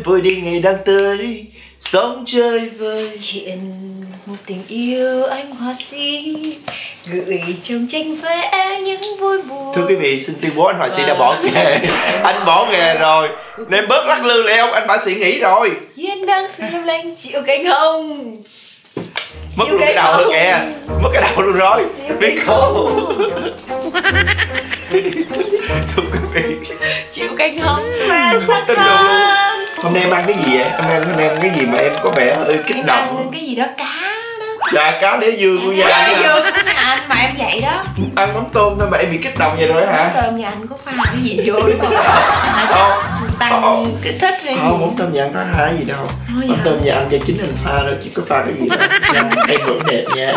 vội đi ngày đang tới, sống chơi vơi. Chuyện một tình yêu anh họa sĩ gửi trong tranh vẽ những vui buồn. Thưa quý vị, xin tuyên bố anh họa sĩ đã bỏ nghề. Anh bỏ nghề rồi nên bớt lắc lư lại không, anh họa sĩ nghỉ rồi. Duyên đang xuyên lanh chịu cánh hồng. Mất luôn cái đầu rồi kìa, mất cái đầu luôn rồi. Biết cô. Thưa quý vị, chịu cánh hồng và sắc tin hồng. Hôm nay em ăn cái gì vậy? Hôm nay em ăn cái gì mà em có vẻ hơi kích Em động? ăn cái gì đó cá đó. Dạ, cá đế dương của nhà anh. Đế dương của nhà anh mà em vậy đó. Ăn mắm tôm thôi mà em bị kích động vậy rồi hả? Mắm tôm nhà anh có pha cái gì vô đúng không? Tăng kích thích hay gì? Không, mắm tôm nhà anh có hai gì đâu. Mắm tôm nhà anh do chính anh pha đâu, chỉ có pha cái gì đâu. Em vẫn đẹp nha.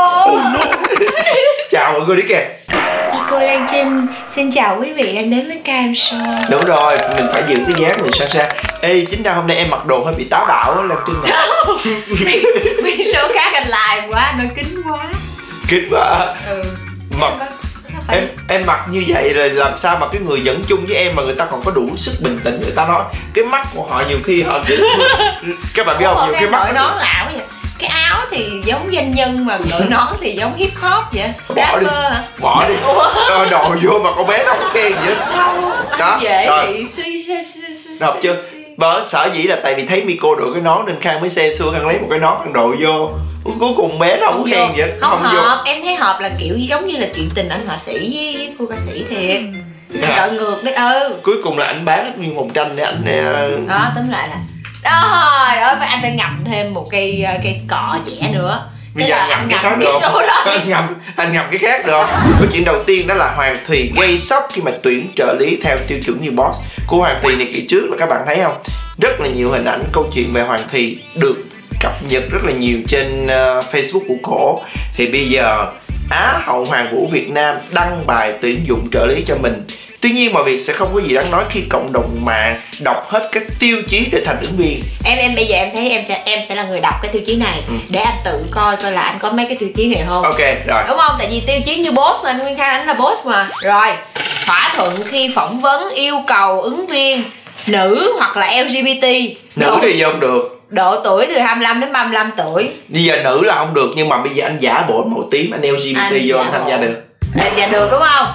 Chào mọi người đi kìa. Cô Lan Trinh xin chào quý vị đang đến với Cam Show. Đúng rồi, mình phải giữ cái dáng mình sang sang. Ê, chính ra hôm nay em mặc đồ hơi bị táo bạo á Lan Trinh này. Vì số khác anh live quá, nó kín quá. Kín quá. Mặc em mặc như vậy rồi làm sao mà cái người dẫn chung với em mà người ta còn có đủ sức bình tĩnh. Người ta nói cái mắt của họ nhiều khi họ các bạn biết không, nhiều cái mắt nón lạo vậy. Cái áo thì giống doanh nhân mà đội nón thì giống hip hop vậy. Bỏ đi, bỏ đi. Đồ vô mà con bé đâu có khen vậy. Sao anh dễ bị suy đọc chưa? Và sở dĩ là tại vì thấy Miko đội cái nón nên Khang mới xe xua Khang lấy một cái nón Khang đội vô. Cuối cùng bé đâu có khen vậy. Không hợp, em thấy hợp là kiểu giống như là chuyện tình anh họa sĩ với cô ca sĩ thiệt. Đội ngược đấy. Cuối cùng là anh bán hết nguyên một tranh để anh đó, tóm lại là đó anh phải ngậm thêm một cây cọ vẽ nữa. Bây giờ ngậm cái khác được không? Anh ngậm cái khác được không? Cái chuyện đầu tiên đó là Hoàng Thùy gây sốc khi mà tuyển trợ lý theo tiêu chuẩn như boss. Cô Hoàng Thùy này kỳ trước là các bạn thấy không? Rất là nhiều hình ảnh câu chuyện về Hoàng Thùy được cập nhật rất là nhiều trên Facebook của cổ. Thì bây giờ Á hậu Hoàng vũ Việt Nam đăng bài tuyển dụng trợ lý cho mình. Tuy nhiên mọi việc sẽ không có gì đáng nói khi cộng đồng mạng đọc hết các tiêu chí để thành ứng viên. Em bây giờ em thấy em sẽ là người đọc cái tiêu chí này để anh tự coi là anh có mấy cái tiêu chí này không. Ok rồi. Đúng không? Tại vì tiêu chí như boss mà anh Nguyên Khang anh là boss mà. Rồi, thỏa thuận khi phỏng vấn yêu cầu ứng viên nữ hoặc là LGBT. Nữ thì không được. Độ tuổi từ 25 đến 35 tuổi. Bây giờ nữ là không được, nhưng mà bây giờ anh giả bộ màu tím, anh LGBT vô anh tham gia được. Dạ được đúng không?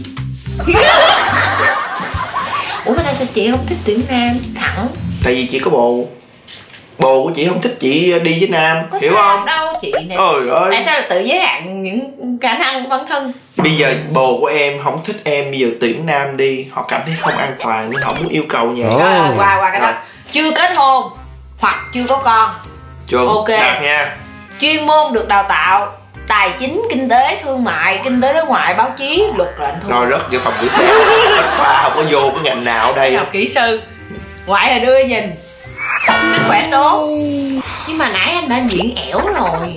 Ủa mà tại sao chị không thích tuyển nam thẳng? Tại vì chị có bồ của chị không thích chị đi với nam. Có hiểu không? Đâu chị này. Ôi ơi. Tại sao là tự giới hạn những khả năng của bản thân? Bây giờ bồ của em không thích em, bây giờ tuyển nam đi, họ cảm thấy không an toàn nên họ muốn yêu cầu nhà. Qua cái đó. Chưa kết hôn hoặc chưa có con. Chuẩn. Ok. Đạt nha. Chuyên môn được đào tạo tài chính, kinh tế, thương mại, kinh tế đối ngoại, báo chí, luật lệnh thu. Rồi rất vào phòng kỹ sư. Khoa không có vô cái ngành nào ở đây. Học kỹ sư, ngoại hình ưa nhìn, sức khỏe tốt. Nhưng mà nãy anh đã diễn ẻo rồi.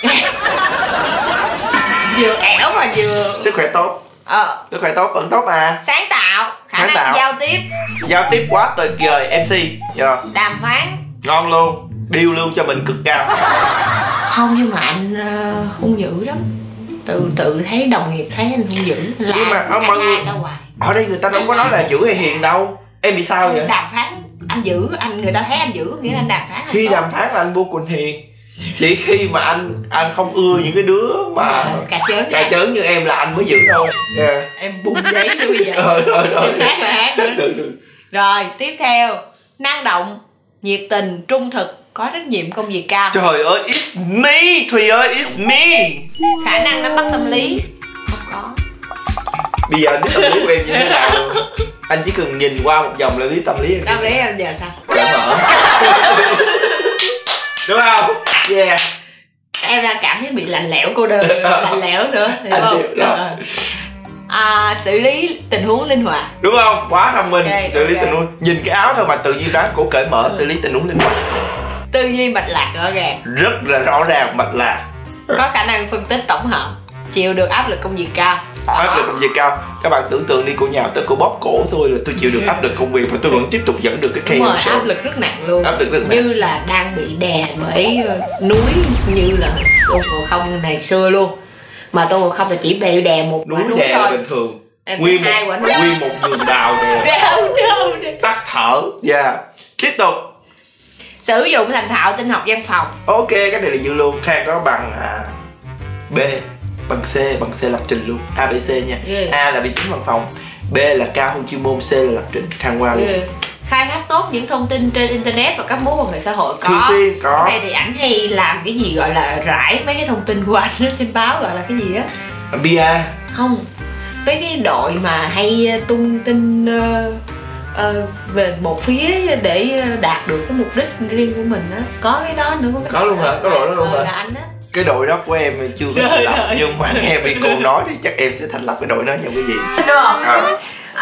Vừa ẻo mà vừa sức khỏe tốt. Sức khỏe tốt vẫn tốt mà. Sáng tạo, khả năng giao tiếp quá tuyệt vời. MC đàm phán ngon luôn, deal luôn cho mình cực cao. Không, nhưng mà anh hung dữ lắm. Tự thấy đồng nghiệp thấy anh hung dữ. Nhưng mà ở đây người ta đâu có nói là dữ hay hiền đâu. Em bị sao vậy? Đàm phán anh dữ, người ta thấy anh dữ nghĩa là anh đàm phán. Khi đàm phán là anh vô cùng hiền. Chỉ khi mà anh không ưa những cái đứa mà cà chớn như em là anh mới dữ thôi. Em bung giấy nữa bây giờ. Rồi hát nữa. Rồi tiếp theo, năng động, nhiệt tình, trung thực, có trách nhiệm công việc cao. Trời ơi, it's me, Thùy ơi, it's me. Khả năng nắm bắt tâm lý không có. Bây giờ anh biết tâm lý của em như thế nào luôn. Anh chỉ cần nhìn qua một vòng là biết tâm lý em. Tâm lý em giờ sao? Cởi mở. Đúng không? Yeah. Em đang cảm thấy bị lạnh lẽo cô đơn, lạnh lẽo nữa, hiểu không? Xử lý tình huống linh hoạt. Đúng không? Quá thông minh. Xử lý tình huống. Nhìn cái áo thôi mà tự nhiên đoán cổ cởi mở. Xử lý tình huống linh hoạt. Tư duy mạch lạc rõ ràng. Rất là rõ ràng mạch lạc. Có khả năng phân tích tổng hợp. Chịu được áp lực công việc cao. Áp lực công việc cao. Các bạn tưởng tượng đi, cô nhào tới cô bóp cổ thôi là tôi chịu được áp lực công việc và tôi vẫn tiếp tục dẫn được cái KM show. Áp lực rất nặng luôn. Áp lực rất nặng. Như là đang bị đè bởi núi, như là Tôn Ngộ Không ngày xưa luôn. Mà Tôn Ngộ Không là chỉ bị đè một núi đè thôi. Bình thường. Nguyên một vườn đào đè. Tắt thở. Tiếp tục. Sử dụng thành thạo tin học văn phòng. Ok, cái này là dư luôn. Khang có bằng B, bằng C lập trình luôn. A, B, C nha. A là vi tính văn phòng, B là cao hơn chuyên môn, C là lập trình. Khang qua luôn. Khai thác tốt những thông tin trên internet và các mối quan hệ xã hội. Thường xuyên có. Cái này thì ảnh hay làm cái gì gọi là rải mấy cái thông tin của anh trên báo, gọi là cái gì á? Bia. Không, mấy cái đội mà hay tung tin về một phía để đạt được cái mục đích riêng của mình á, có cái đó nữa. Có luôn hả? Có đội đó luôn hả? Là anh á. Cái đội đó của em chưa có thành lập, nhưng mà nghe bị cô nói thì chắc em sẽ thành lập cái đội đó nha quý vị. Đúng không?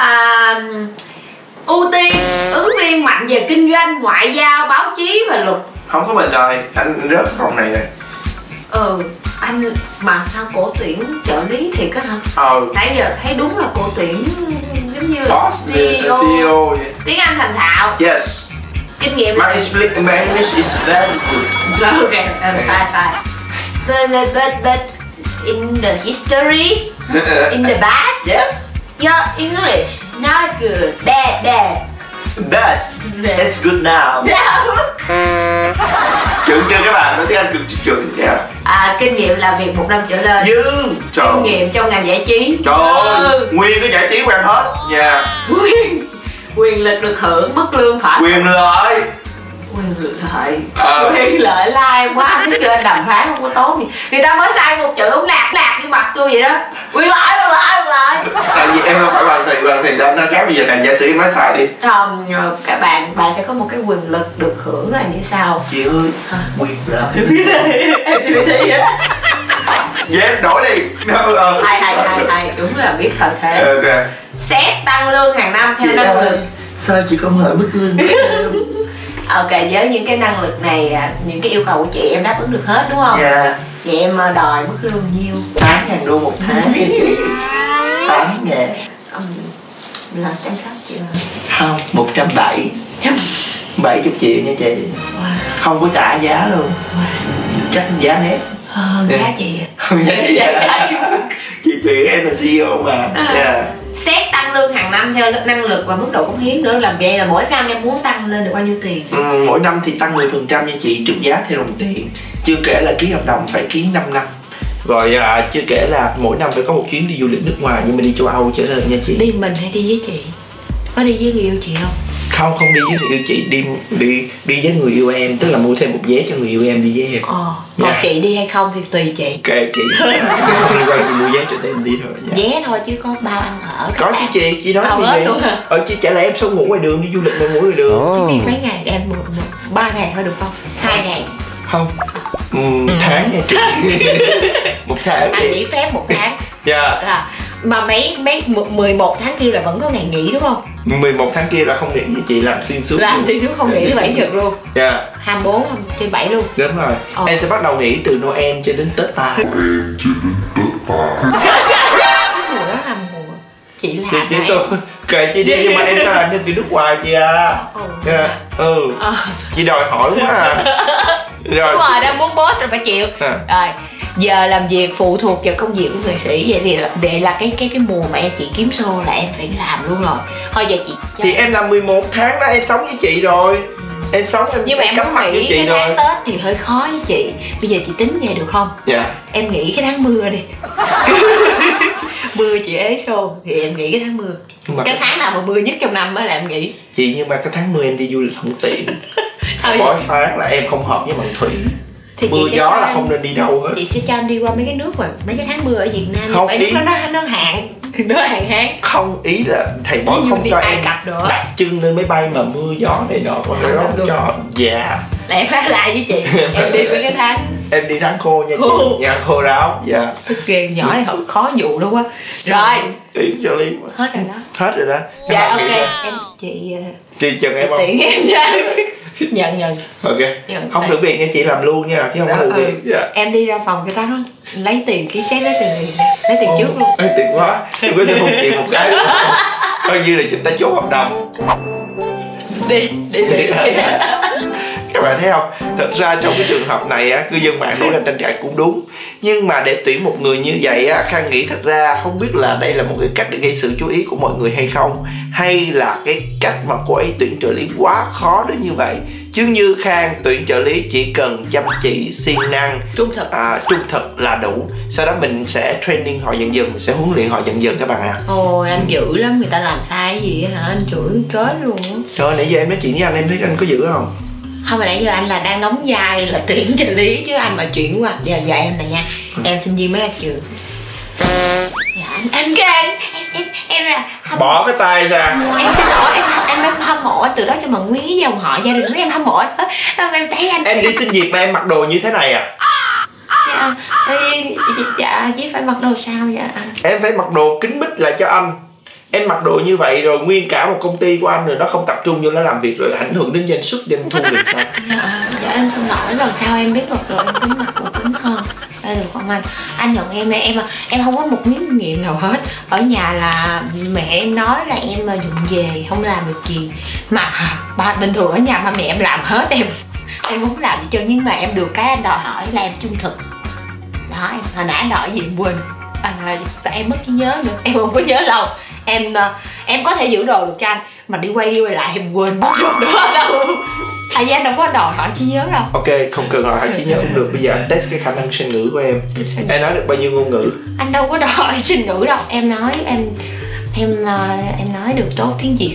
Ưu tiên ứng viên mạnh về kinh doanh, ngoại giao, báo chí và luật. Không có mình rồi, anh rớt phòng này rồi. Anh mà sao cổ tuyển trợ lý thiệt á hả? Nãy giờ thấy đúng là cổ tuyển giống như là CEO. Tiếng Anh thành thạo. Yes. Kinh nghiệm. My speaking English is very good. Okay, fine. But in the history, in the past, yes, your English not good. Bad. That it's good now. Chuẩn chưa các bạn? Nói tiếng Anh cực chuẩn nha. Kinh nghiệm làm việc 1 năm trở lên. Kinh nghiệm trong ngành giải trí. Trời ơi, nguyên cái giải trí quen hết nha. Quyền lực được hưởng, mức lương thỏa. Quyền lợi Lai quá. Thấy chưa, anh đàm phán không có tốt gì. Người ta mới sai một chữ, ông nạt như mặt tôi vậy đó. Quyền lợi. Tại vì em không phải bằng thì nó khác. Bây giờ này giả sử em nói sai đi. Không, các bạn sẽ có một cái quyền lực được hưởng là như sau. Chị ơi, quyền lợi. Em thì thấy á. Dễ đổi đi. Hay, đúng là biết thời thế. Ok. Xét tăng lương hàng năm theo năng lực. Sao chị không hỏi mức lương của em? Ok, với những cái năng lực này, những cái yêu cầu của chị em đáp ứng được hết đúng không? Dạ. Vậy em đòi mức lương nhiêu? 8.000 đô một tháng nha chị. 8.000. Là chăm sóc chị mà. Không, 170. 70 triệu nha chị. Không có trả giá luôn. Chắc giá nét. Giá chị. Không giá chị. Chị em là CEO mà. Xét tăng lương hàng năm theo năng lực và mức độ cống hiến nữa. Làm vậy là mỗi năm em muốn tăng lên được bao nhiêu tiền? Mỗi năm thì tăng 10% nha chị, trừ giá theo đồng tiền. Chưa kể là ký hợp đồng phải ký 5 năm. Rồi chưa kể là mỗi năm phải có một chuyến đi du lịch nước ngoài, nhưng mà đi châu Âu trở lên nha chị. Đi mình hay đi với chị? Có đi với người yêu chị không? Không đi với người yêu chị, đi với người yêu em, tức là mua thêm một vé cho người yêu em đi với em. Còn chị đi hay không thì tùy chị. Kệ chị. Liên quan chị mua vé cho em đi thôi. Vé thôi chứ có bao ăn ở. Có chứ chị nói gì vậy? Chị chả lẽ em sống ngủ ngoài đường, đi du lịch mà ngủ ngoài đường. Chứ đi mấy ngày em 3 ngày thôi được không? 2 ngày. Không. Tháng nha chị. 1 tháng. Anh nghỉ phép 1 tháng. Dạ. Mà mấy 11 tháng kia là vẫn có ngày nghỉ đúng không? 11 tháng kia là không nghỉ với chị, làm xuyên suốt. Làm xuyên suốt không nghỉ thứ 7 Nhật luôn. Dạ. 24 trên 7 luôn. Đúng rồi. Em sẽ bắt đầu nghỉ từ Noel cho đến Tết Ta. Mùa đó là mùa chị làm. Chị sao kệ chị đi, nhưng mà em sao làm nhân viên nước ngoài chị à? Chị đòi hỏi quá à. Rồi. Đúng rồi, đang muốn boss rồi phải chịu. Rồi. Giờ làm việc phụ thuộc vào công việc của nghệ sĩ, vậy thì để là cái mùa mà chị kiếm show là em phải làm luôn rồi. Thôi giờ chị thì em làm 11 tháng đó em sống với chị rồi. Em sống nhưng mà em cắm mặt với chị cái tháng Tết thì hơi khó với chị. Bây giờ chị tính vậy được không? Dạ. Em nghỉ cái tháng mưa đi. Mưa chị ế show thì em nghỉ cái tháng mưa. Cái tháng nào mà mưa nhất trong năm mới là em nghỉ. Chị nhưng mà cái tháng mưa em đi du lịch không tiện. Bói phán là em không hợp với bằng thủy. Thì mưa gió là không nên đi đâu hết. Chị sẽ cho em đi qua mấy cái nước mà mấy cái tháng mưa ở Việt Nam. Không, mấy nước nó hạn. Nó hạn hán. Không, ý là thầy bói không cho em đặt chân lên máy bay mà mưa gió này nọ, còn nó không cho. Dạ. Là em phải lại với chị. Em đi với cái tháng. Em đi tháng khô nha chị. Nhà khô ráo. Dạ. Thực kìa nhỏ này khó dụ đâu quá. Rồi. Tiễn cho Lý. Hết rồi đó. Hết rồi đó. Dạ ok. Em chị chừng em không? Tiễn em nha. Nhận. Ok. Không thử việc nha chị, làm luôn nha chứ không có thử việc. Em đi ra phòng cái đó lấy tiền, ký xét lấy tiền liền, lấy tiền trước luôn. Lấy tiền quá. Tôi có thể 1 triệu một cái luôn. Coi như là chúng ta chốt hợp đồng. Đi. Các bạn thấy không? Thật ra trong cái trường hợp này á, cư dân mạng nói là tranh cãi cũng đúng. Nhưng mà để tuyển một người như vậy á, Khang nghĩ thật ra không biết là đây là một cái cách để gây sự chú ý của mọi người hay không, hay là cái cách mà cô ấy tuyển trợ lý quá khó đến như vậy. Chứ như Khang tuyển trợ lý chỉ cần chăm chỉ, siêng năng, trung thực là đủ. Sau đó mình sẽ training họ dần dần, mình sẽ huấn luyện họ dần dần các bạn ạ. Ôi anh dữ lắm, người ta làm sai cái gì hả anh chửi chết luôn á. Trời, nãy giờ em nói chuyện với anh, em thấy anh có dữ không? Không, mà nãy giờ anh là đang đóng vai là tuyển trợ lý chứ anh mà chuyển qua giờ em là nha. Em sinh viên mới ra trường. Dạ, anh Khang, em là bỏ cái tay ra. Em xin lỗi, em hâm mộ từ đó cho mà nguyên cái dòng họ gia đình của em hâm mộ hết. Em thấy anh. Em đi xin việc mà em mặc đồ như thế này à? Dạ chứ phải mặc đồ sao vậy anh? Em phải mặc đồ kín mít lại cho anh. Em mặc đồ như vậy rồi nguyên cả một công ty của anh rồi nó không tập trung vô nó làm việc rồi ảnh hưởng đến doanh suất doanh thu được sao? Dạ em xin lỗi, lần sau em biết luật rồi em tính mặc đồ kín hơn. Đây được không anh? Anh nhận em không có một miếng kinh nghiệm nào hết. Ở nhà là mẹ em nói là em mà dùng về không làm được gì. Mà bình thường ở nhà mà mẹ em làm hết em không làm gì cho, nhưng mà em được cái anh đòi hỏi là em trung thực. Đó, hồi nãy anh hỏi gì em quên. Và em mất trí nhớ nữa, em không có nhớ lâu. Em có thể giữ đồ được cho anh, mà đi quay lại em quên mất chút đó đâu. Tại vì anh đâu có đòi hỏi trí nhớ đâu. Ok, không cần đòi hỏi trí nhớ cũng được. Bây giờ anh test cái khả năng sinh ngữ của em. Em nói được bao nhiêu ngôn ngữ? Anh đâu có đòi hỏi sinh ngữ đâu. Em nói được tốt tiếng Việt,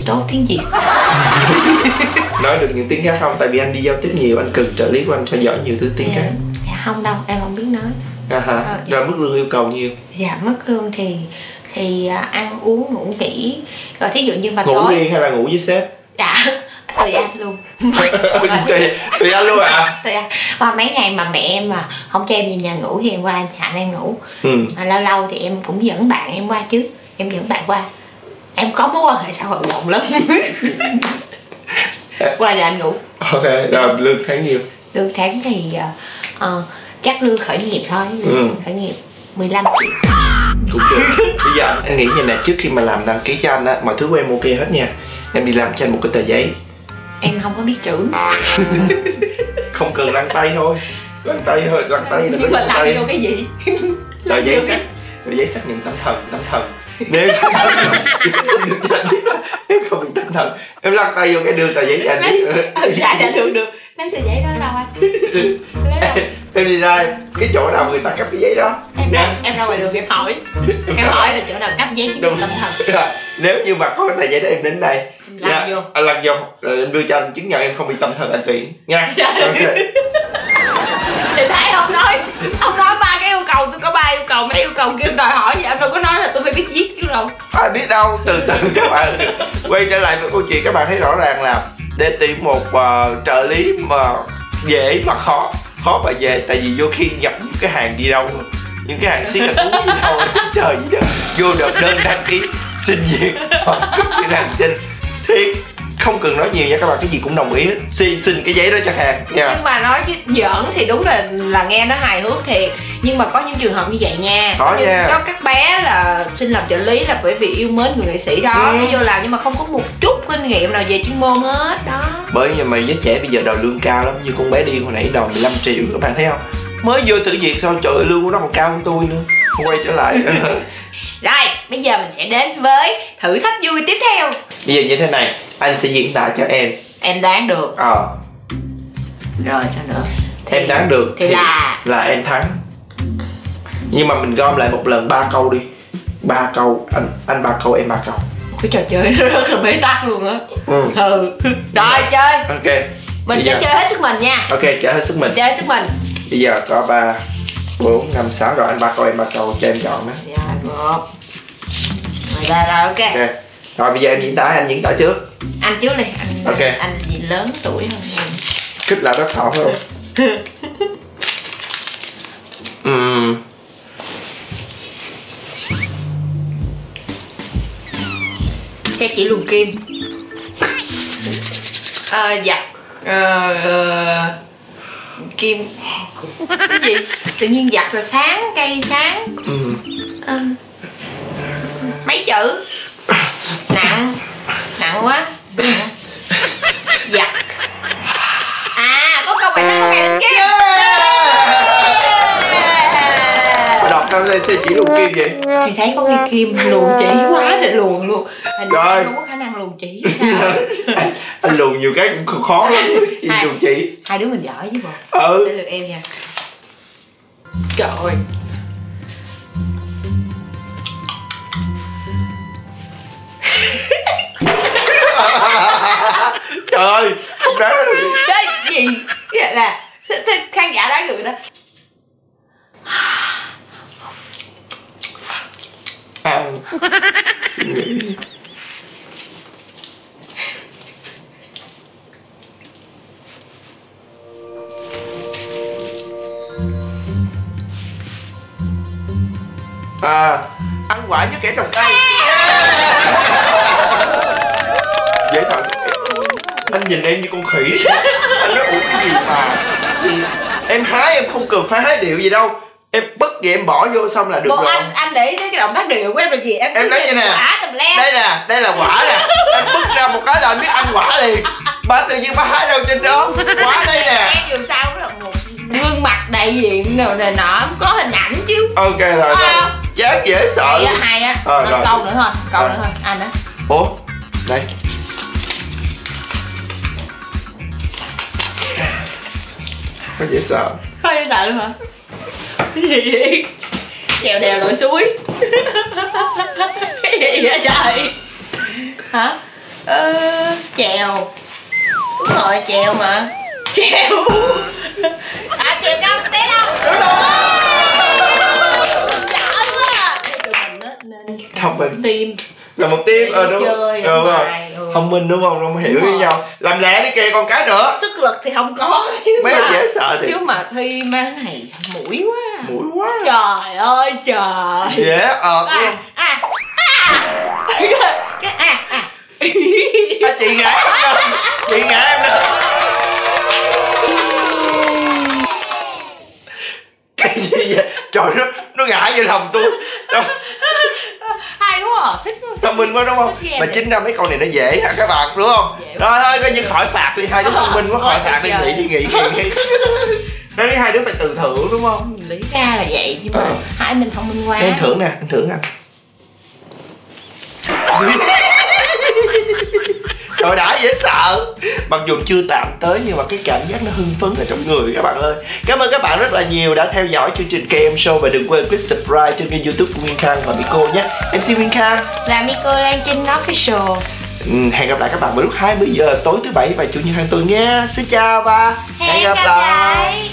Nói được những tiếng khác không? Tại vì anh đi giao tiếp nhiều, anh cần trợ lý của anh phải giỏi nhiều thứ tiếng khác. Dạ không đâu, em không biết nói. Dạ. Rồi mức lương yêu cầu nhiêu? Dạ mức lương thì ăn uống ngủ nghỉ. Rồi thí dụ như mà ngủ tối riêng hay là ngủ với sếp? Dạ tùy anh luôn. tùy anh luôn à? Tùy anh. Mà mấy ngày mà mẹ em mà không cho em về nhà ngủ thì em qua anh Hạnh em ngủ. Lâu lâu thì em cũng dẫn bạn em qua chứ. Em dẫn bạn qua. Em có mối quan hệ xã hội rộng lắm. Qua nhà anh ngủ. Ok, rồi lương tháng nhiêu? Lương tháng thì chắc lương khởi nghiệp thôi. Khởi nghiệp 15 triệu. Cũng được. Bây giờ anh nghĩ như này, trước khi mà làm đăng ký cho anh á, mọi thứ của em ok hết nha. Em đi làm cho anh một cái tờ giấy. Em không có biết chữ. Không cần lăn tay thôi. Lăn tay thôi, lăn tay là nhưng mà lăn vô cái gì? Tờ giấy xác nhận tâm thần. Nếu em không bị tâm thần, em lăn tay vô cái đưa tờ giấy cho anh. Dạ được. Lấy tờ giấy đó đâu anh? Em đi ra cái chỗ nào người ta cấp cái giấy đó. Em ra ngoài đường em hỏi. Em hỏi là chỗ nào cấp giấy chứng nhận tâm thần. Nếu như mà có cái tờ giấy đó em đến đây lăn vô. Lăn vô rồi em đưa cho anh chứng nhận em không bị tâm thần anh tuyển nha. Thì nãy ông nói 3 cái yêu cầu, tôi có 3 yêu cầu, mấy yêu cầu kia đòi hỏi gì em đâu có nói là tôi phải biết viết chứ đâu. Biết đâu, từ từ các bạn quay trở lại với câu chuyện, các bạn thấy rõ ràng là để tuyển một trợ lý mà dễ mà khó mà về, tại vì vô khi nhập những cái hàng đi đâu, những cái hàng xiết là thú gì đâu trời gì đó, vô nộp đơn đăng ký xin việc hoặc cái hành trình thiệt không cần nói nhiều nha các bạn, cái gì cũng đồng ý hết. Xin cái giấy đó cho hàng nha. Nhưng mà nói chứ giỡn thì đúng là nghe nó hài hước thiệt, nhưng mà có những trường hợp như vậy nha. Có nha. Có các bé là xin làm trợ lý là bởi vì yêu mến người nghệ sĩ đó, cái vô làm nhưng mà không có một chút kinh nghiệm nào về chuyên môn hết đó. Bởi vì mà giới trẻ bây giờ đòi lương cao lắm, như con bé điên hồi nãy đòi 15 triệu các bạn thấy không? Mới vô thử việc sao trời ơi, lương của nó còn cao hơn tôi nữa. Quay trở lại. Rồi, bây giờ mình sẽ đến với thử thách vui tiếp theo. Bây giờ như thế này, anh sẽ diễn tả cho em. Em đoán được. Rồi sao nữa? Em đoán được thì là em thắng. Nhưng mà mình gom lại một lần 3 câu đi. 3 câu, anh 3 câu, em 3 câu. Cái trò chơi nó rất là bế tắc luôn á. Rồi chơi. Ok. Mình sẽ chơi hết sức mình nha. Ok, chơi hết sức mình. Chơi hết sức mình. Bây giờ có 3, 4, 5, 6 rồi, anh 3 câu, em 3 câu cho em chọn đó. Rồi, 1. Rồi, ok. Rồi bây giờ em diễn tả, anh diễn tả trước. Anh trước đi, anh anh gì lớn tuổi hơn mình. Kích là rất thọ phải không? Xe chỉ luồn kim. Giặt kim cái gì tự nhiên giặt rồi sáng cây sáng. Mấy chữ nặng quá. Giặt kim vậy? Thì thấy có cái kim luồn chỉ quá trời luồn luôn. Hình như Rồi. không có khả năng luồn chỉ sao. Anh luồn nhiều cái cũng khó lắm. Luồn chỉ. Hai đứa mình giỏi chứ bộ. Ừ. Để lượt em nha. Trời ơi. Trời ơi, không đáng được. Đấy, gì? Vậy là khán giả đáng được đó. Suy nghĩ. Ăn quả với kẻ trồng cây. Dễ thật. Anh nhìn em như con khỉ. Anh nói ủa cái gì mà thì em hái, em không cần phải hái điệu gì đâu, em bứt vậy em bỏ vô xong là được Bộ rồi. anh để ý tới cái động tác điệu của em là gì? Em nói vậy nè, quả tùm lem. đây là quả nè, em bứt ra một cái là anh biết ăn quả liền. Ba tự nhiên ba hái đâu trên đó, quả đây nè. Em dù sao cũng là một gương mặt đại diện rồi này nọ, có hình ảnh chứ. Ok rồi, chán dễ sợ. Hay á, rồi. câu nữa thôi, nữa thôi, anh á. Ủa, đây. Có dễ sợ. Không dễ sợ luôn hả? Cái gì vậy? Chèo đèo lội suối. Cái gì vậy trời? Hả? Chèo. Đúng rồi, chèo mà. Chèo. Chèo cao té đâu? Đúng rồi. Giỏi quá. Tụi mình á nên Thông minh. Tim. Là một tim, đúng chơi rồi. rồi. Thông minh đúng không? Không hiểu với nhau. Làm lẹ đi kìa con cái nữa. Sức lực thì không có chứ. Mấy mà dễ sợ thì. Chứ mà thi mang này mũi quá. Mũi quá. Trời ơi trời. Dễ chị ngã em lên. Chị ngã em lên. Cái gì vậy? Trời, nó ngã vô lòng tôi. Sao? Hay quá à, thích quá. Thông minh quá đúng không? Mà chính ra mấy câu này nó dễ hả các bạn đúng không? Rồi thôi coi như khỏi phạt đi, hai đứa thông minh quá khỏi phạt đi, nghỉ. Nói đi hai đứa phải tự thưởng đúng không? Lý ra là vậy chứ mà hai mình thông minh quá. Em thưởng nè, anh thưởng anh. Trời đã dễ sợ. Mặc dù chưa tạm tới nhưng mà cái cảm giác nó hưng phấn ở trong người các bạn ơi. Cảm ơn các bạn rất là nhiều đã theo dõi chương trình KM Show. Và đừng quên click subscribe trên kênh YouTube của Nguyên Khang và Miko nhé. MC Nguyên Khang là Miko Lan Trinh Official. Hẹn gặp lại các bạn vào lúc 20 giờ tối thứ Bảy và Chủ nhật hàng tuần nha. Xin chào và hẹn gặp lại.